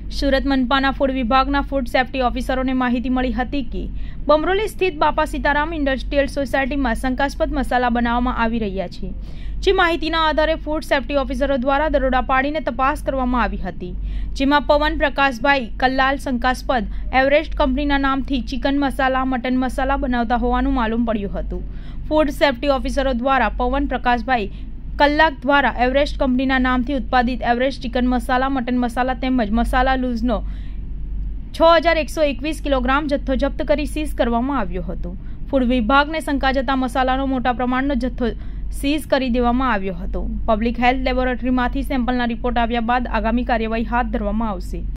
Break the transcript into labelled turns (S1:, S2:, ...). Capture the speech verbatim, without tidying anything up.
S1: સુરત મનપાના ફૂડ વિભાગના food safety ઓફિસરોને માહિતી મળી હતી કે બમરોલી સ્થિત બાપા સીતારામ ઇન્ડસ્ટ્રીયલ સોસાયટીમાં શંકાસ્પદ મસાલા બનાવવામાં આવી રહ્યા છે, જે માહિતીના આધારે ફૂડ સેફ્ટી ઓફિસરો દ્વારા દરોડા પાડીને તપાસ કરવામાં આવી હતી, જેમાં પવન પ્રકાશભાઈ કલ્લાલ શંકાસ્પદ એવરેસ્ટ કંપનીના નામથી ચિકન મસાલા, મટન મસાલા બનાવતા હોવાનું માલુમ પડ્યું હતું. ફૂડ સેફ્ટી ઓફિસરો દ્વારા પવન પ્રકાશભાઈ કલાક દ્વારા એવરેસ્ટ કંપનીના નામથી ઉત્પાદિત Everest chicken masala, mutton masala તેમજ મસાલા લૂઝનો છ હજાર એકસો એકવીસ કિલોગ્રામ જથ્થો જપ્ત કરી સીઝ કરવામાં આવ્યો હતો. ફૂડ વિભાગને શંકા જતા મસાલાનો મોટા પ્રમાણનો જથ્થો સીઝ કરી દેવામાં આવ્યો હતો. પબ્લિક હેલ્થ લેબોરેટરીમાંથી સેમ્પલના રિપોર્ટ આવ્યા બાદ આગામી કાર્યવાહી હાથ ધરવામાં આવશે.